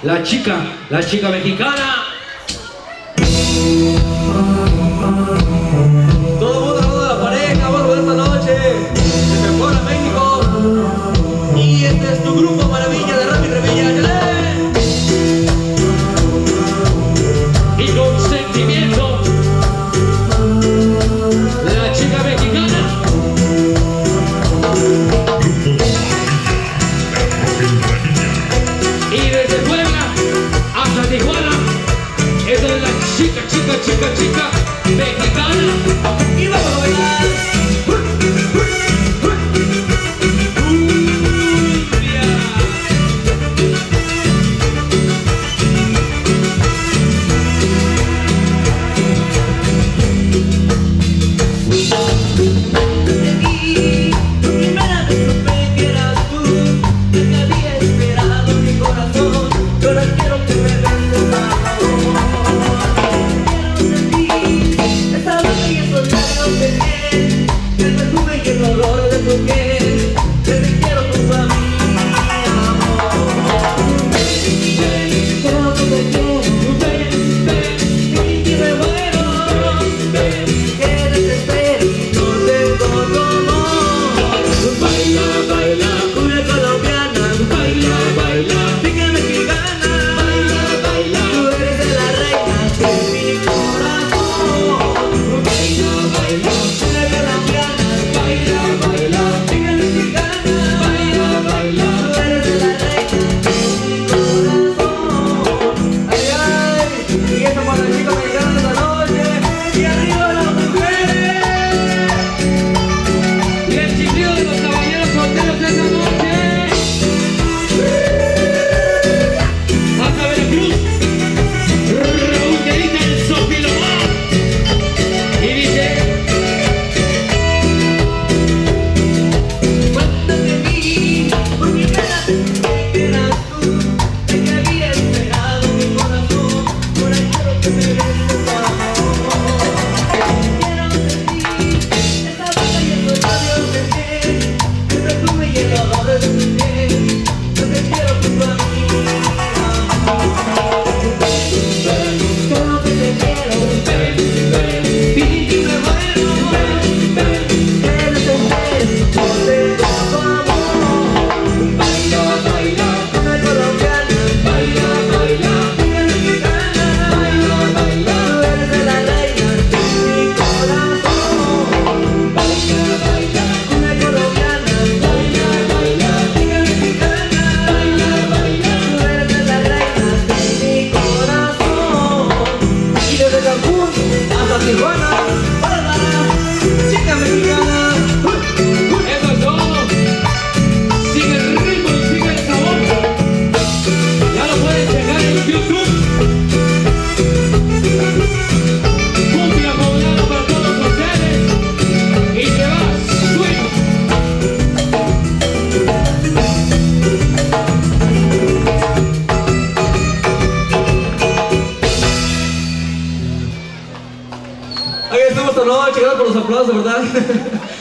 la chica mexicana. Todo el mundo de la pareja, bueno, esta noche se me pone a México. Y este es tu grupo maravilla de rap y revilla. Y con sentimiento, la chica mexicana. Y desde Puebla hasta Tijuana, esta es la chica mexicana. Y vamos a bailar. Ahí estamos esta noche, gracias por los aplausos, ¿verdad?